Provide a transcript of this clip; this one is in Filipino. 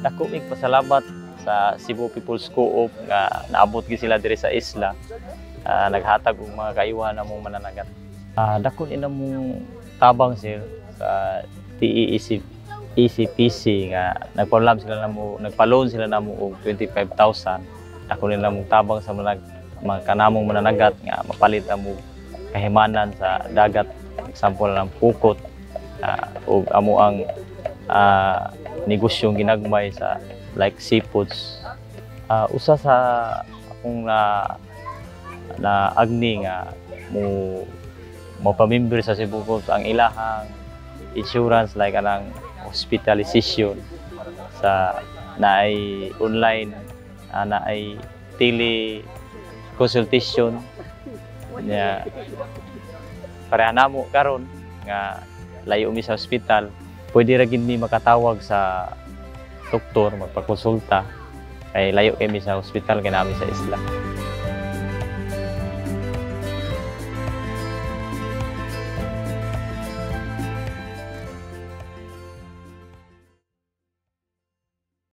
Dako mig pasalamat sa Cebu People's Co-op nga naabot gi sila diri sa isla. Naghatag og mga kaiwan namong mananagat. Dako inamong tabang sir sa TEC ECPC nga nagpa-loan sila namo og 25,000. Dako nila mong tabang sa mga kanamong mananagat nga mapalit mo kahimanan sa dagat, example ng pukot ug amo ang negosyong ginagmay sa like seafoods. Usa sa akong na agni nga mo pamimbre sa Cebu Co-op ang ilahang insurance like anang hospitalization sa naay online naay tele consultation nya pareha namo karon nga layo mi sa ospital, pwede ra gid mi makatawag sa doktor magpakonsulta kay layo kay mi sa ospital kay nami sa isla.